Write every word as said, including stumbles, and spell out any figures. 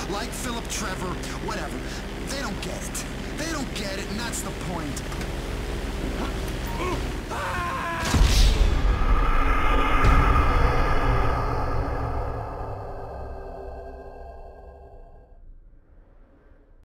like Philip, Trevor, whatever. They don't get it. They don't get it, and that's the point.